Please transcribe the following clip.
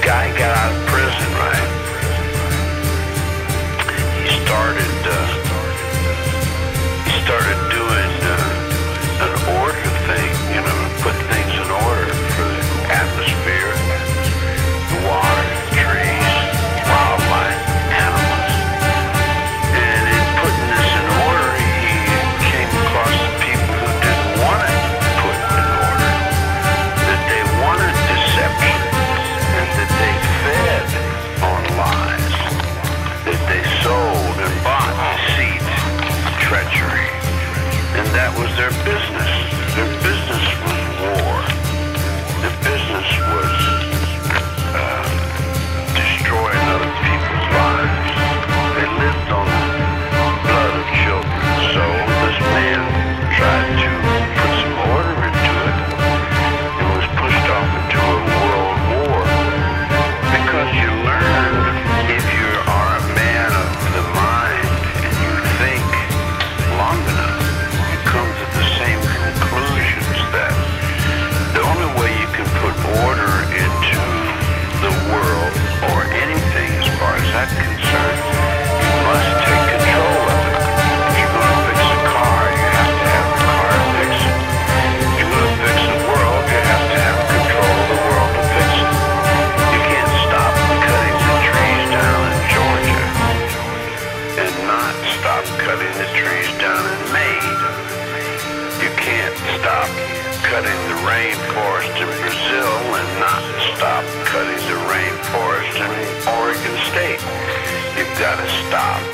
guy got out of prison, right? He started doing an order thing, you know, put things in order for the atmosphere, the water, the trees, wildlife, animals. And in putting this in order, he came across the people who didn't want it put in order, that they wanted deception, and that they fed on lies, that they sold and bought deceit, treachery, and that was their business. Their business was war. Their business was destroying other people's lives. They lived on the blood of children. So this man tried to put some order into it and was pushed off into a world war, because you learn, if you are a man of the mind and you think long enough, you come to the same conclusions that the only way you can put order into the world or anything as far as that's concerned, you must take control of it. If you're going to fix a car, you have to have the car fix it. If you're going to fix the world, you have to have control of the world to fix it. You can't stop cutting the trees down in Georgia and not stop cutting the trees down in Maine. You can't stop cutting the rainforest in Brazil and not stop cutting the rainforest in Oregon State. You've got to stop